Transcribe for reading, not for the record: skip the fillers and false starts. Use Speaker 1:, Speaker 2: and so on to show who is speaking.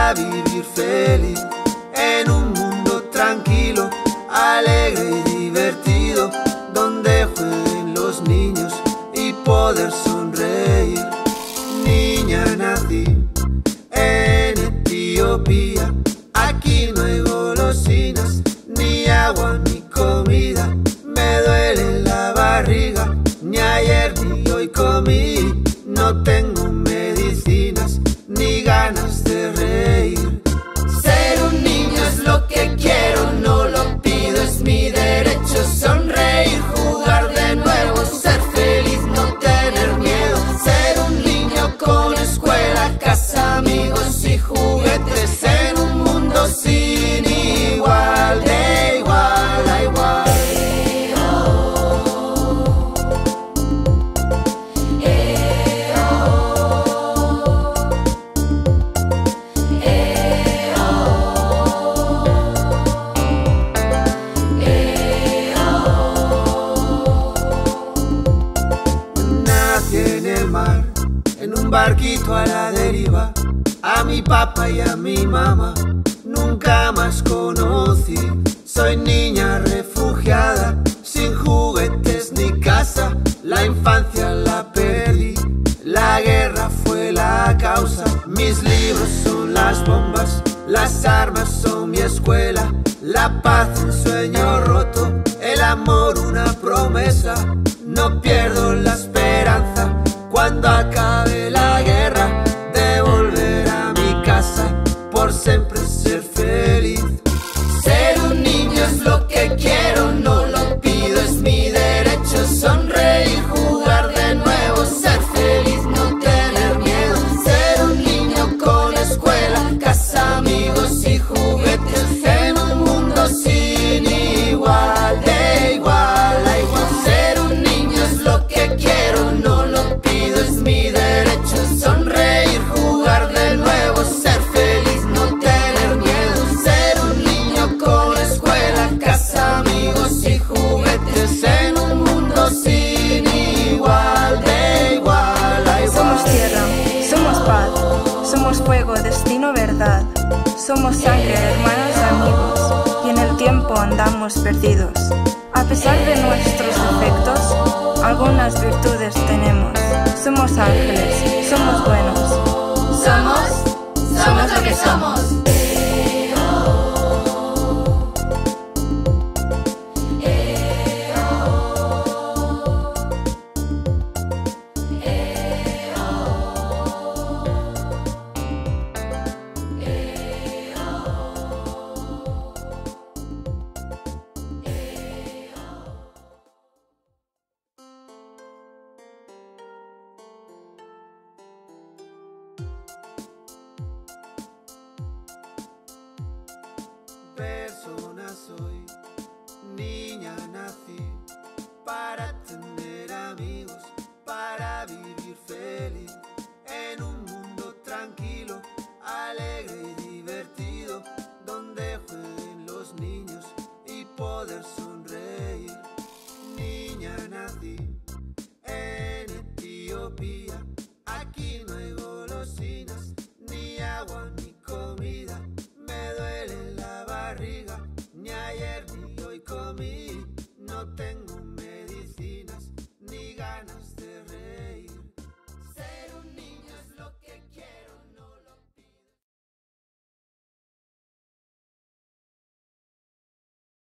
Speaker 1: para vivir feliz en un mundo tranquilo, alegre y divertido, donde jueguen los niños y poder sonreír. Niña, nací en Etiopía, aquí no hay golosinas, ni agua ni comida, me duele la barriga, ni ayer ni hoy comí, no tengo medicinas ni ganas de reír. Ser un niño es lo que quiero, no lo pido, es mi derecho. Sonreír, jugar de nuevo, ser feliz, no tener miedo. Ser un niño con escuela, casa, amigos y juguetes, en un mundo sin igual, de igual a igual. En un barquito a la deriva, a mi papá y a mi mamá nunca más conocí. Soy niña refugiada, sin juguetes ni casa, la infancia la perdí, la guerra fue la causa. Mis libros son las bombas, las armas son mi escuela, la paz un sueño roto, el amor una promesa. No pierdo la esperanza cuando acabe la guerra, de volver a mi casa y por siempre ser feliz. Ser un niño es lo que quiero, no lo pido, es mi derecho. Sonreír, jugar de nuevo, ser feliz, no tener miedo. Ser un niño con escuela, casa, amigos y juguetes, en un mundo sin igual, de igual a igual. Ser un niño es lo que quiero, no lo pido, es mi derecho. Sonreír, jugar de nuevo, ser feliz, no tener miedo. Ser un niño con escuela, casa, amigos y juguetes, en un mundo sin igual, de igual a igual.
Speaker 2: Somos tierra, somos paz, somos fuego, destino, verdad. Somos sangre, hermanos, amigos, y en el tiempo andamos perdidos. A pesar de nuestros defectos, algunas virtudes tenemos. Somos ángeles, somos buenos.
Speaker 3: Somos lo que somos.
Speaker 1: Persona soy, niña nací para tener amigos, para vivir feliz en un mundo tranquilo, alegre.